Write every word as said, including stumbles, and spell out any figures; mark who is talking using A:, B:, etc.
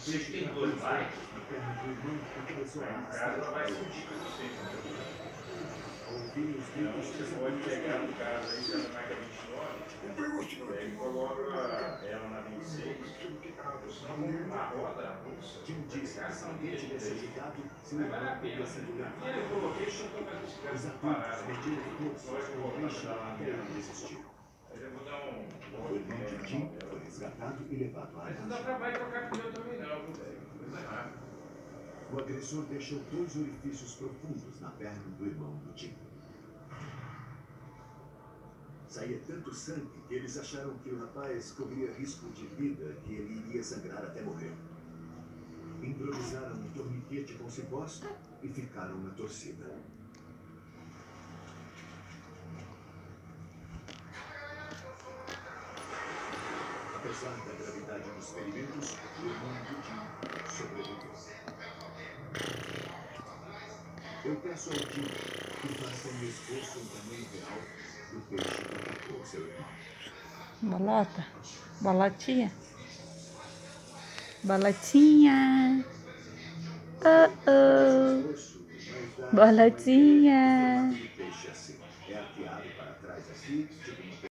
A: Você que tem dois bikes, a casa vai sentir pra você. Então você pode pegar no caso aí, você marca vinte e nove, e aí coloca ela na vinte e seis, a roda, a pulsa, a descação dele aí. Vai valer a pena. E eu coloquei só para as bicicletas paradas. Só eu colocar da lateral. Aí eu vou dar um.
B: O irmão de Jim foi resgatado e levado à
A: Mas não dá trabalho trocar pneu também não, velho. Coisa rápida.
B: O agressor deixou dois orifícios profundos na perna do irmão do Jim. Saía tanto sangue que eles acharam que o rapaz corria risco de vida, que ele iria sangrar até morrer. Improvisaram um torniquete com cipós e ficaram na torcida. Apesar da gravidade dos ferimentos, o irmão do Jim sobreviveu. Eu peço ao Jim que faça um esforço em tamanho real do peixe que atacou seu irmão.
C: Bolota, bolotinha, bolotinha, oh oh, bolotinha.